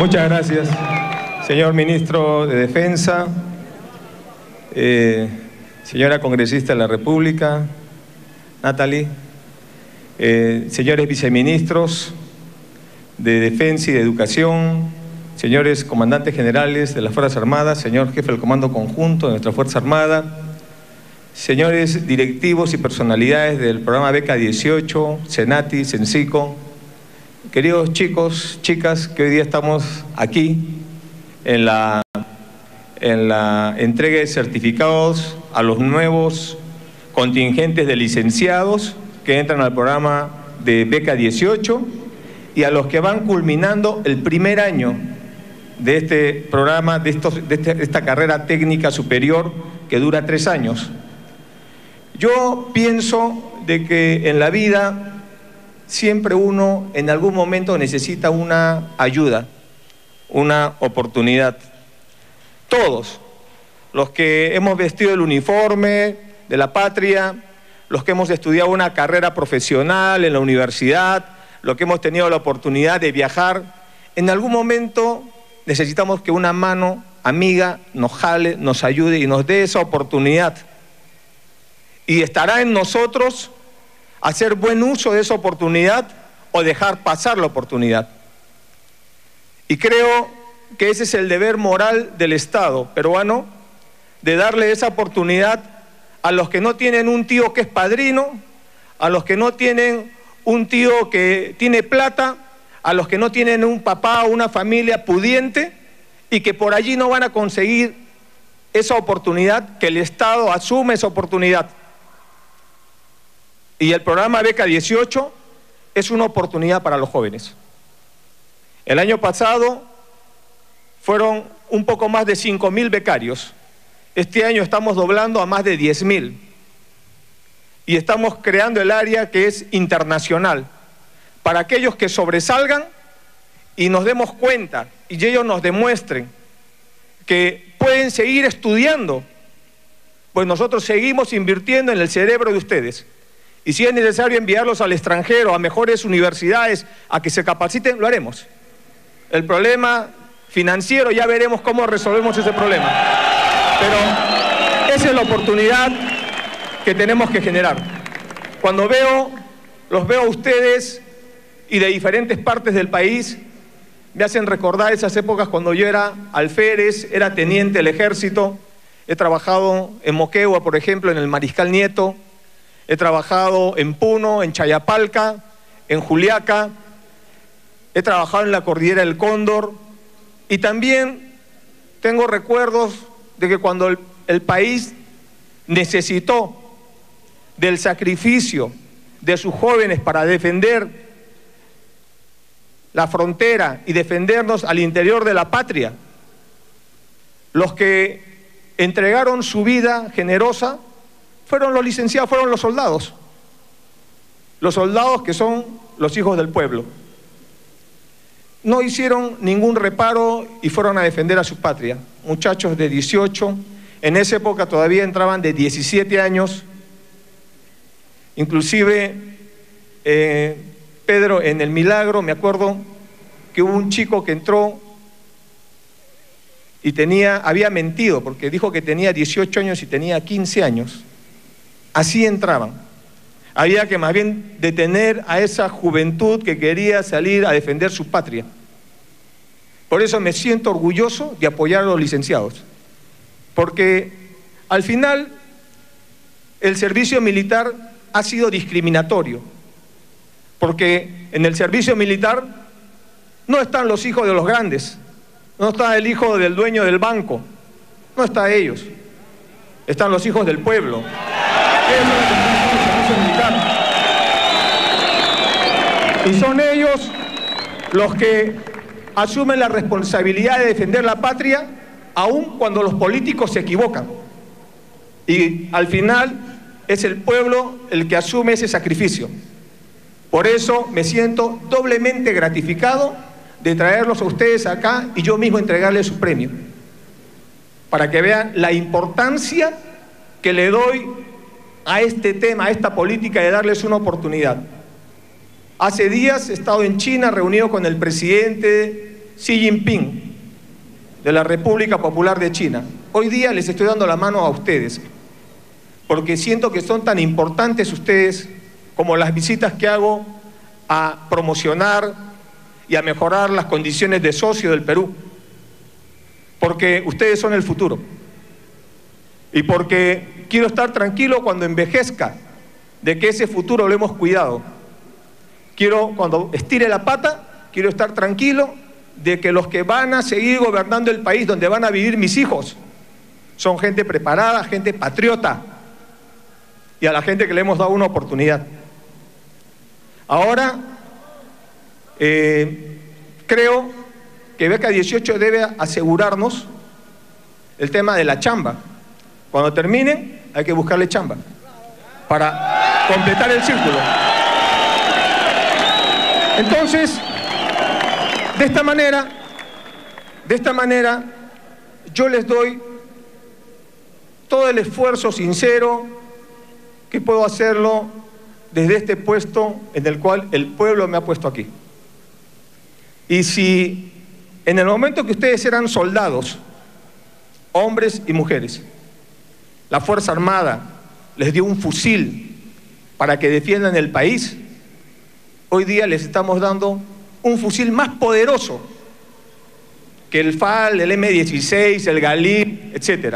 Muchas gracias, señor ministro de Defensa, señora congresista de la República, Natalie, señores viceministros de Defensa y de Educación, señores comandantes generales de las Fuerzas Armadas, señor jefe del Comando Conjunto de nuestra Fuerza Armada, señores directivos y personalidades del programa Beca 18, Senati, Sensico, queridos chicos, chicas, que hoy día estamos aquí en la entrega de certificados a los nuevos contingentes de licenciados que entran al programa de Beca 18 y a los que van culminando el primer año de este programa, de esta carrera técnica superior que dura 3 años. Yo pienso de que en la vida siempre uno en algún momento necesita una ayuda, una oportunidad. Todos, los que hemos vestido el uniforme de la patria, los que hemos estudiado una carrera profesional en la universidad, los que hemos tenido la oportunidad de viajar, en algún momento necesitamos que una mano amiga nos jale, nos ayude y nos dé esa oportunidad. Y estará en nosotros hacer buen uso de esa oportunidad o dejar pasar la oportunidad. Y creo que ese es el deber moral del Estado peruano, de darle esa oportunidad a los que no tienen un tío que es padrino, a los que no tienen un tío que tiene plata, a los que no tienen un papá o una familia pudiente y que por allí no van a conseguir esa oportunidad, que el Estado asume esa oportunidad. Y el programa Beca 18 es una oportunidad para los jóvenes. El año pasado fueron un poco más de 5.000 becarios. Este año estamos doblando a más de 10.000. Y estamos creando el área que es internacional, para aquellos que sobresalgan y nos demos cuenta y ellos nos demuestren que pueden seguir estudiando, pues nosotros seguimos invirtiendo en el cerebro de ustedes. Y si es necesario enviarlos al extranjero, a mejores universidades, a que se capaciten, lo haremos. El problema financiero, ya veremos cómo resolvemos ese problema. Pero esa es la oportunidad que tenemos que generar. Cuando los veo a ustedes y de diferentes partes del país, me hacen recordar esas épocas cuando yo era alférez, era teniente del ejército. He trabajado en Moquegua, por ejemplo, en el Mariscal Nieto. He trabajado en Puno, en Chayapalca, en Juliaca. He trabajado en la Cordillera del Cóndor. Y también tengo recuerdos de que cuando el país necesitó del sacrificio de sus jóvenes para defender la frontera y defendernos al interior de la patria, los que entregaron su vida generosa fueron los licenciados, fueron los soldados que son los hijos del pueblo. No hicieron ningún reparo y fueron a defender a su patria. Muchachos de 18, en esa época todavía entraban de 17 años. Inclusive, Pedro, en el Milagro, me acuerdo que hubo un chico que entró y había mentido, porque dijo que tenía 18 años y tenía 15 años. Así entraban. Había que más bien detener a esa juventud que quería salir a defender su patria. Por eso me siento orgulloso de apoyar a los licenciados, porque al final el servicio militar ha sido discriminatorio, porque en el servicio militar no están los hijos de los grandes, no está el hijo del dueño del banco, no está ellos, están los hijos del pueblo. Y son ellos los que asumen la responsabilidad de defender la patria, aun cuando los políticos se equivocan. Y al final es el pueblo el que asume ese sacrificio. Por eso me siento doblemente gratificado de traerlos a ustedes acá y yo mismo entregarles su premio, para que vean la importancia que le doy a este tema, a esta política de darles una oportunidad. Hace días he estado en China reunido con el presidente Xi Jinping, de la República Popular de China. Hoy día les estoy dando la mano a ustedes, porque siento que son tan importantes ustedes como las visitas que hago a promocionar y a mejorar las condiciones de socio del Perú, porque ustedes son el futuro. Y porque quiero estar tranquilo cuando envejezca, de que ese futuro lo hemos cuidado. Cuando estire la pata, quiero estar tranquilo de que los que van a seguir gobernando el país, donde van a vivir mis hijos, son gente preparada, gente patriota, y a la gente que le hemos dado una oportunidad. Ahora, creo que Beca 18 debe asegurarnos el tema de la chamba. Cuando terminen, hay que buscarle chamba para completar el círculo. Entonces, de esta manera, yo les doy todo el esfuerzo sincero que puedo hacerlo desde este puesto en el cual el pueblo me ha puesto aquí. Y si en el momento que ustedes eran soldados, hombres y mujeres, la Fuerza Armada les dio un fusil para que defiendan el país, hoy día les estamos dando un fusil más poderoso que el FAL, el M16, el Galil, etc.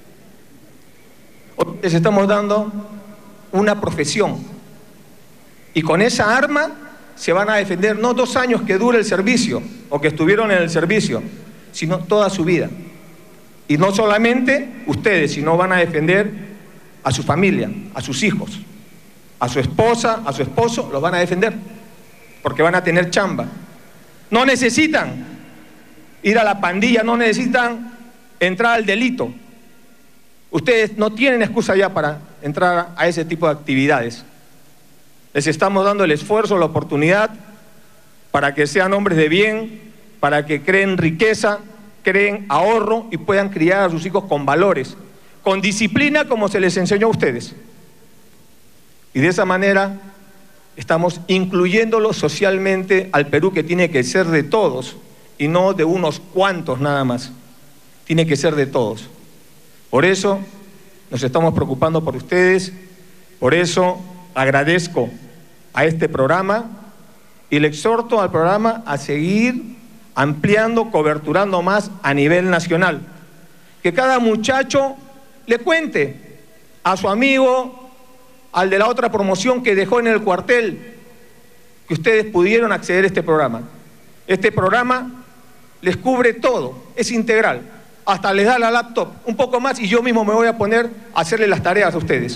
Hoy les estamos dando una profesión, y con esa arma se van a defender no 2 años que dure el servicio o que estuvieron en el servicio, sino toda su vida. Y no solamente ustedes, sino van a defender a su familia, a sus hijos, a su esposa, a su esposo, los van a defender, porque van a tener chamba. No necesitan ir a la pandilla, no necesitan entrar al delito. Ustedes no tienen excusa ya para entrar a ese tipo de actividades. Les estamos dando el esfuerzo, la oportunidad para que sean hombres de bien, para que creen riqueza, creen ahorro y puedan criar a sus hijos con valores, con disciplina como se les enseñó a ustedes. Y de esa manera estamos incluyéndolo socialmente al Perú, que tiene que ser de todos y no de unos cuantos nada más. Tiene que ser de todos. Por eso nos estamos preocupando por ustedes, por eso agradezco a este programa y le exhorto al programa a seguir ampliando, coberturando más a nivel nacional. Que cada muchacho le cuente a su amigo, al de la otra promoción que dejó en el cuartel, que ustedes pudieron acceder a este programa. Este programa les cubre todo, es integral, hasta les da la laptop, un poco más, y yo mismo me voy a poner a hacerle las tareas a ustedes.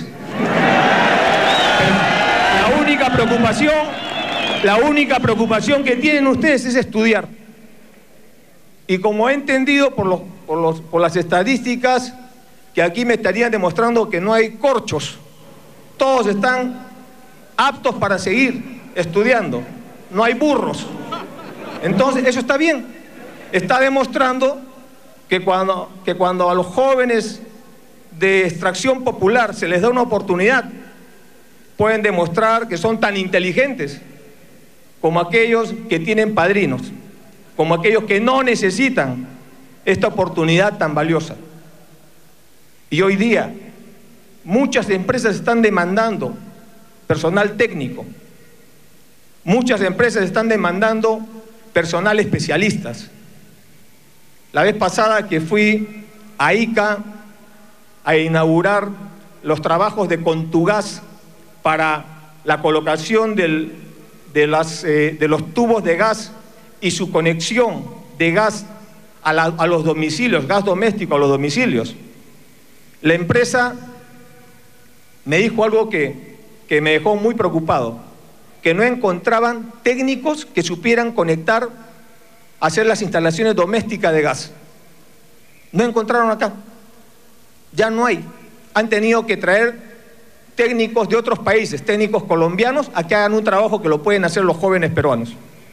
La única preocupación que tienen ustedes es estudiar. Y como he entendido por las estadísticas, que aquí me estarían demostrando que no hay corchos, todos están aptos para seguir estudiando, no hay burros. Entonces, eso está bien. Está demostrando que cuando a los jóvenes de extracción popular se les da una oportunidad, pueden demostrar que son tan inteligentes como aquellos que tienen padrinos, como aquellos que no necesitan esta oportunidad tan valiosa. Y hoy día muchas empresas están demandando personal técnico, muchas empresas están demandando personal especialistas. La vez pasada que fui a Ica a inaugurar los trabajos de Contugás para la colocación de los tubos de gas y su conexión de gas a los domicilios, gas doméstico a los domicilios, la empresa me dijo algo que me dejó muy preocupado, que no encontraban técnicos que supieran conectar, hacer las instalaciones domésticas de gas. No encontraron acá, ya no hay. Han tenido que traer técnicos de otros países, técnicos colombianos, a que hagan un trabajo que lo pueden hacer los jóvenes peruanos.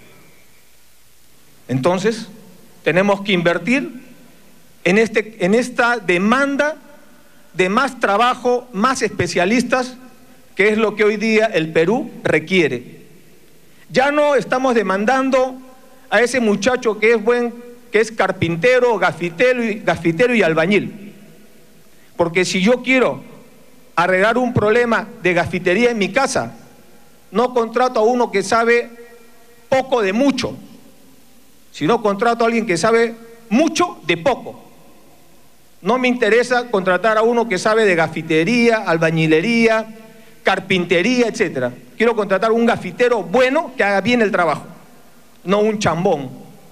Entonces, tenemos que invertir en esta demanda de más trabajo, más especialistas, que es lo que hoy día el Perú requiere. Ya no estamos demandando a ese muchacho que es carpintero, gafitero y albañil. Porque si yo quiero arreglar un problema de gafitería en mi casa, no contrato a uno que sabe poco de mucho, sino contrato a alguien que sabe mucho de poco. No me interesa contratar a uno que sabe de gafitería, albañilería, carpintería, etc. Quiero contratar a un gafitero bueno que haga bien el trabajo, no un chambón.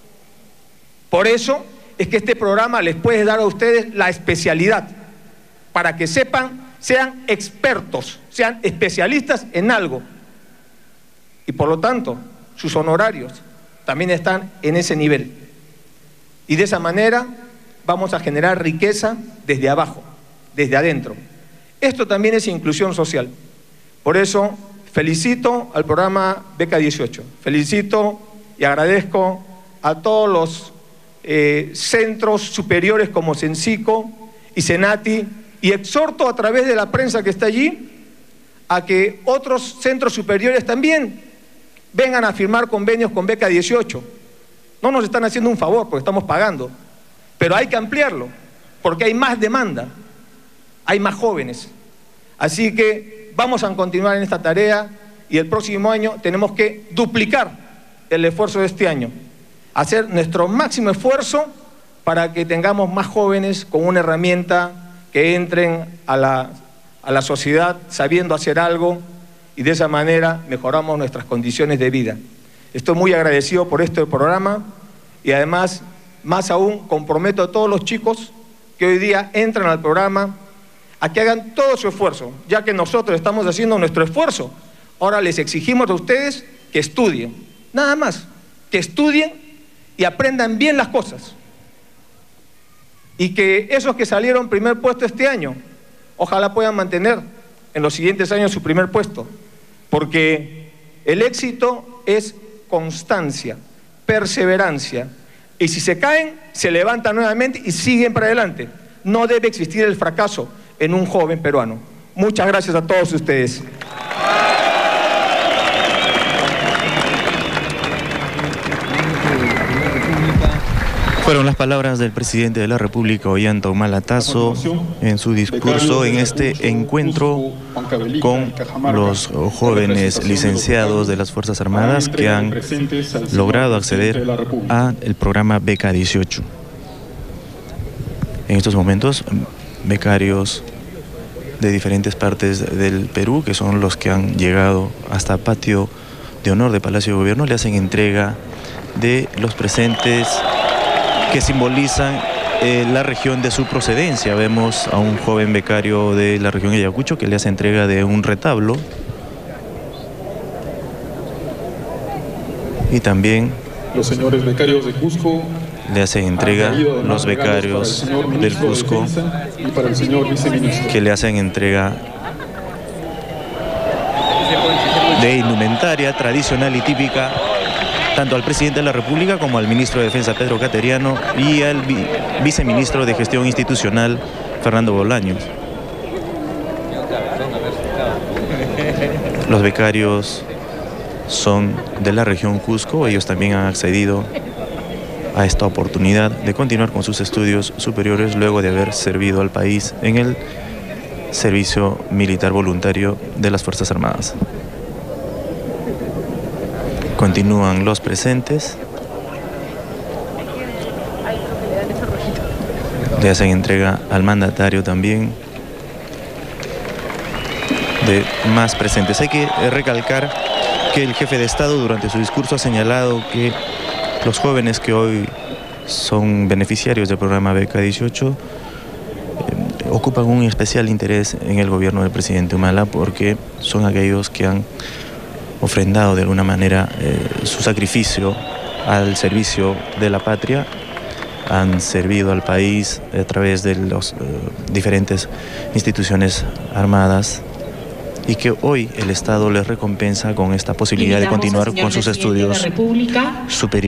Por eso es que este programa les puede dar a ustedes la especialidad, para que sepan, sean expertos, sean especialistas en algo. Y por lo tanto, sus honorarios también están en ese nivel. Y de esa manera vamos a generar riqueza desde abajo, desde adentro. Esto también es inclusión social. Por eso felicito al programa Beca 18, felicito y agradezco a todos los centros superiores como Cencico y Senati, y exhorto a través de la prensa que está allí a que otros centros superiores también vengan a firmar convenios con Beca 18. No nos están haciendo un favor porque estamos pagando, pero hay que ampliarlo porque hay más demanda, hay más jóvenes. Así que vamos a continuar en esta tarea y el próximo año tenemos que duplicar el esfuerzo de este año, hacer nuestro máximo esfuerzo para que tengamos más jóvenes con una herramienta que entren a la sociedad sabiendo hacer algo, y de esa manera mejoramos nuestras condiciones de vida. Estoy muy agradecido por este programa y además, más aún, comprometo a todos los chicos que hoy día entran al programa a que hagan todo su esfuerzo, ya que nosotros estamos haciendo nuestro esfuerzo. Ahora les exigimos a ustedes que estudien, nada más, que estudien y aprendan bien las cosas. Y que esos que salieron primer puesto este año, ojalá puedan mantener en los siguientes años su primer puesto, porque el éxito es constancia, perseverancia, y si se caen, se levantan nuevamente y siguen para adelante. No debe existir el fracaso en un joven peruano. Muchas gracias a todos ustedes. Fueron las palabras del presidente de la República, Ollanta Humala Tazo, en su discurso en este encuentro con los jóvenes licenciados de las Fuerzas Armadas que han logrado acceder al programa Beca 18. En estos momentos, becarios de diferentes partes del Perú, que son los que han llegado hasta Patio de Honor de Palacio de Gobierno, le hacen entrega de los presentes que simbolizan la región de su procedencia. Vemos a un joven becario de la región de Ayacucho que le hace entrega de un retablo, y también los señores becarios de Cusco le hacen entrega los becarios del Cusco y para el señor viceministro, que le hacen entrega de indumentaria tradicional y típica tanto al presidente de la República como al ministro de Defensa, Pedro Cateriano, y al viceministro de Gestión Institucional, Fernando Bolaños. Los becarios son de la región Cusco. Ellos también han accedido a esta oportunidad de continuar con sus estudios superiores luego de haber servido al país en el servicio militar voluntario de las Fuerzas Armadas. Continúan los presentes. Le hacen entrega al mandatario también de más presentes. Hay que recalcar que el jefe de Estado durante su discurso ha señalado que los jóvenes que hoy son beneficiarios del programa Beca 18 ocupan un especial interés en el gobierno del presidente Humala, porque son aquellos que han ofrendado de alguna manera su sacrificio al servicio de la patria, han servido al país a través de las diferentes instituciones armadas, y que hoy el Estado les recompensa con esta posibilidad de continuar con sus estudios superiores.